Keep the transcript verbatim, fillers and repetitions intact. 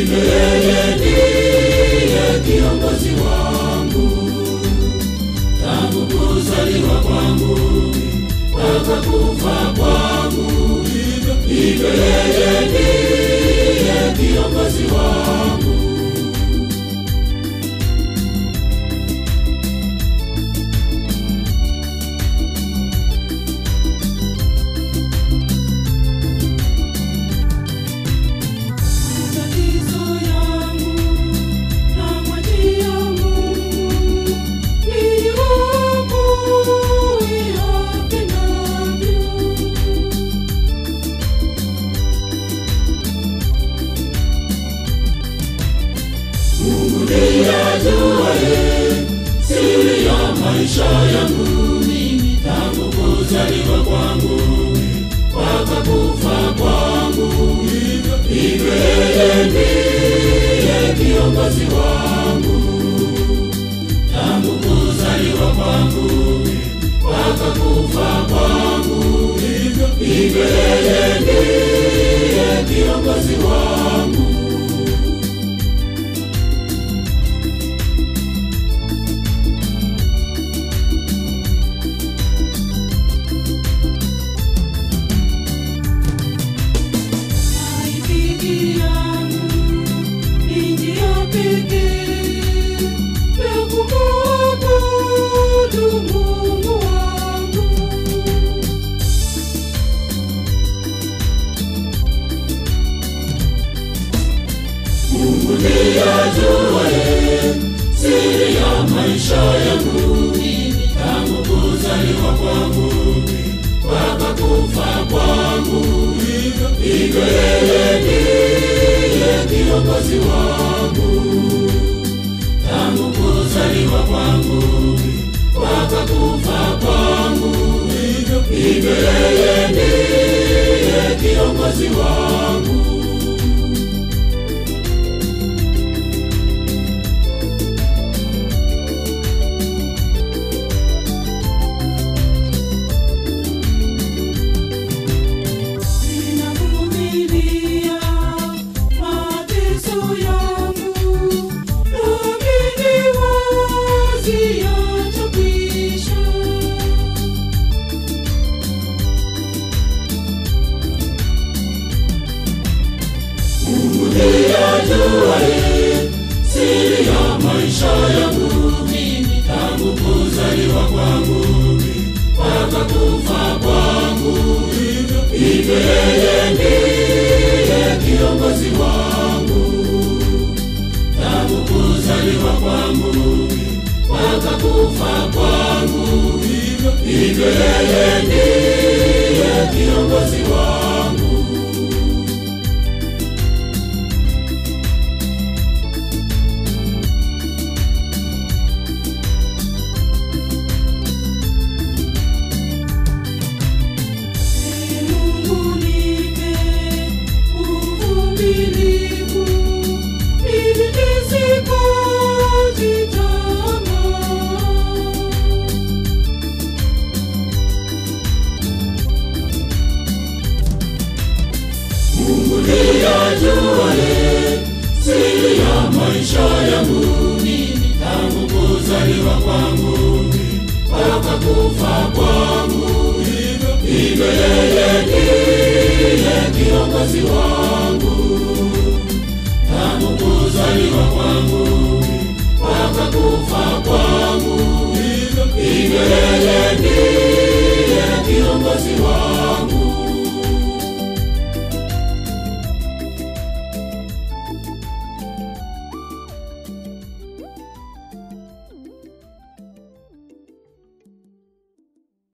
hivyo yeye ndiye kiongozi wangu. Tangu kuzaliwa kwangu mpaka kufa kwangu, hivyo yeye ndiye kiongozi wangu. Siri ya maisha yangu mimi, tangu kuzaliwa kwangu mpaka kufa kwangu, hivyo yeye ndiye kiongozi wangu. Tangu kuzaliwa kwangu mpaka kufa kwangu, hivyo yeye ndiye kiongozi wangu. Siri ya maisha yangu mimi, tangu kuzaliwa kwangu mpaka kufa kwangu, hivyo yeye ndiye kiongozi wangu. Tangu kuzaliwa kwangu mpaka kufa kwangu, hivyo yeye ndiye kiongozi wangu. Siri ya maisha yangu mimi, tangu kuzaliwa kwangu mpaka kufa kwangu, hivyo yeye ndiye kiongozi wangu. Tangu kuzaliwa kwangu mpaka kufa kwangu, hivyo yeye ndiye kiongozi wangu. Siri ya maisha yangu mimi, tangu kuzaliwa kwangu mpaka kufa kwangu, hivyo yeye ndiye kiongozi wangu. Tangu kuzaliwa kwangu mpaka kufa kwangu, hivyo yeye ndiye kiongozi wangu.